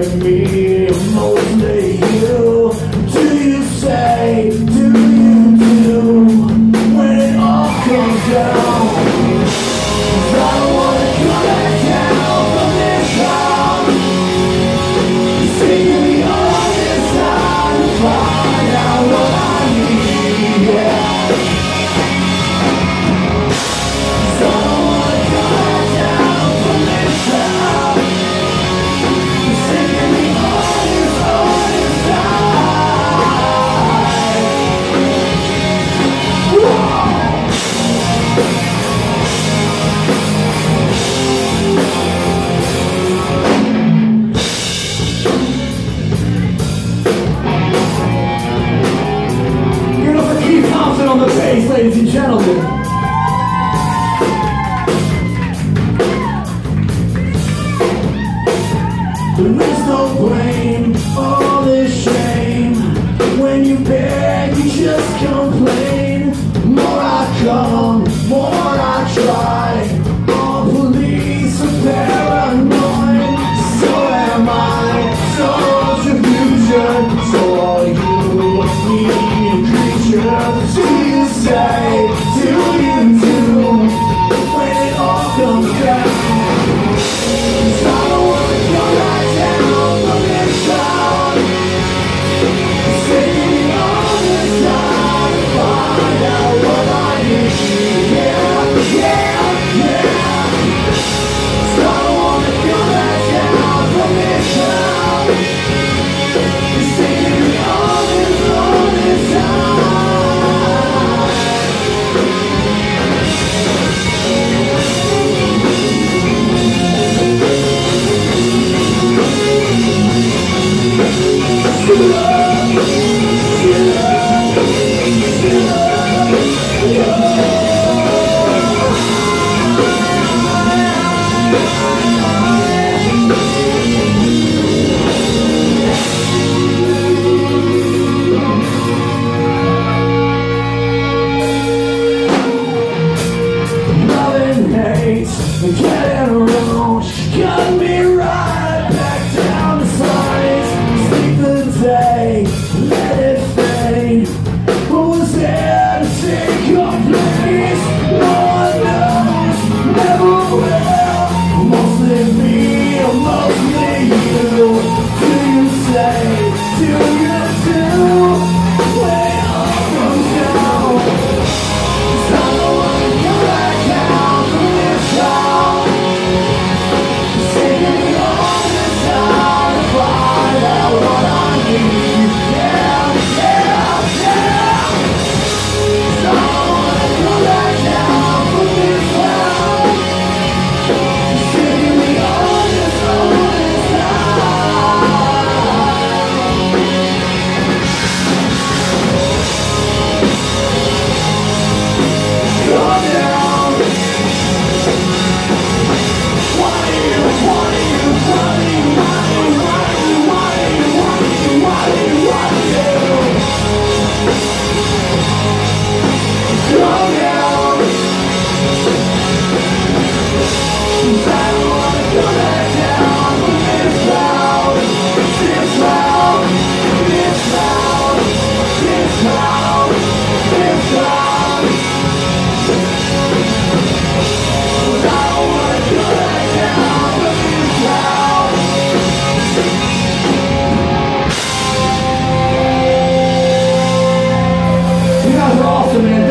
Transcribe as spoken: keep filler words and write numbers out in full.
mostly me, mostly you. Do you say, do you do, when it all comes down? 'Cause I don't wanna come back down from this town. Taking me all this time to find out what I need, yeah. 'Cause I don't wanna come back down from this town. It's taking me all this, all this time. Whoa. On the bass, ladies and gentlemen. There is no blame, all is shame. When you beg, you just complain. More I come, more I try. All police are paranoid. So am I, so confusion. So are you, me, and creatures. Do you say, do you do, when it all comes down? 'Cause I don't wanna go back down from this town. It's taking me all this time to find out what I need. Yeah, yeah, yeah. 'Cause I don't wanna go back down from this town. It's taking me all this, all this time. Loving hates and getting around, got me right back down to size. Sleep the day, let it fade. Who was there to take your place? No one knows, never will. Mostly me or mostly you. Do you say, do you do, when it all comes down? 'Cause I don't wanna go back down from this town. It's taking me all this time to find out what I need. Yeah, yeah, yeah. 'Cause I don't wanna go back down from this town. It's taking me all this, all this time. Comedown. Why do you, why do you, why do you, why do you, why do you, why do you, why do you, why do you, why do you? Comedown. 'Cause I don't wanna go back down from this town. This town, this town, this town, this town. 'Cause I don't wanna go back down from this town. You guys are awesome, man.